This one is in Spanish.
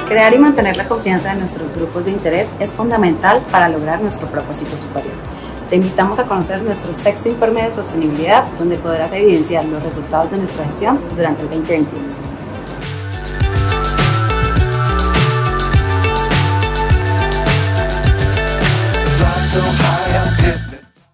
Crear y mantener la confianza de nuestros grupos de interés es fundamental para lograr nuestro propósito superior. Te invitamos a conocer nuestro sexto informe de sostenibilidad, donde podrás evidenciar los resultados de nuestra gestión durante el 2022.